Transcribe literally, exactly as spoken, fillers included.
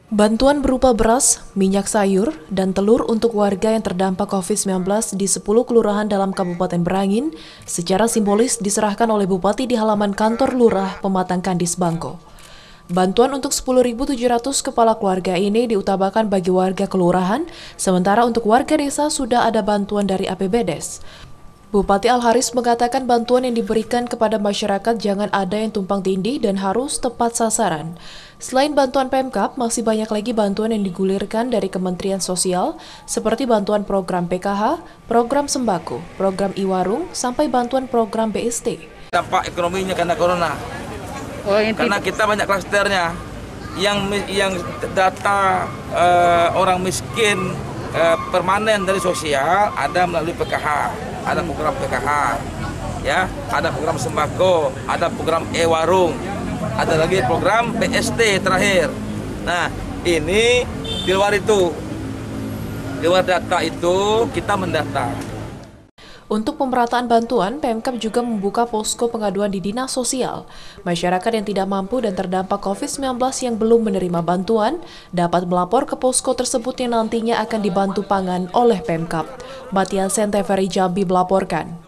Bantuan berupa beras, minyak sayur, dan telur untuk warga yang terdampak covid sembilan belas di sepuluh kelurahan dalam Kabupaten Berangin secara simbolis diserahkan oleh Bupati di halaman kantor Lurah Pematang Kandis Bangko. Bantuan untuk sepuluh ribu tujuh ratus kepala keluarga ini diutamakan bagi warga kelurahan, sementara untuk warga desa sudah ada bantuan dari A P B D E S. Bupati Al-Haris mengatakan bantuan yang diberikan kepada masyarakat jangan ada yang tumpang tindih dan harus tepat sasaran. Selain bantuan Pemkab, masih banyak lagi bantuan yang digulirkan dari Kementerian Sosial, seperti bantuan program P K H, program sembako, program I-Warung, sampai bantuan program B S T. Dampak ekonominya karena corona, oh, karena kita banyak klasternya, yang yang data uh, orang miskin uh, permanen dari sosial ada melalui P K H, ada program P K H, ya, ada program sembako, ada program E-Warung, ada lagi program B S T terakhir. Nah, ini di luar itu, di luar data itu kita mendata. Untuk pemerataan bantuan, Pemkab juga membuka posko pengaduan di Dinas Sosial. Masyarakat yang tidak mampu dan terdampak covid sembilan belas yang belum menerima bantuan dapat melapor ke posko tersebut yang nantinya akan dibantu pangan oleh Pemkab. Matiasen T V R I Jambi melaporkan.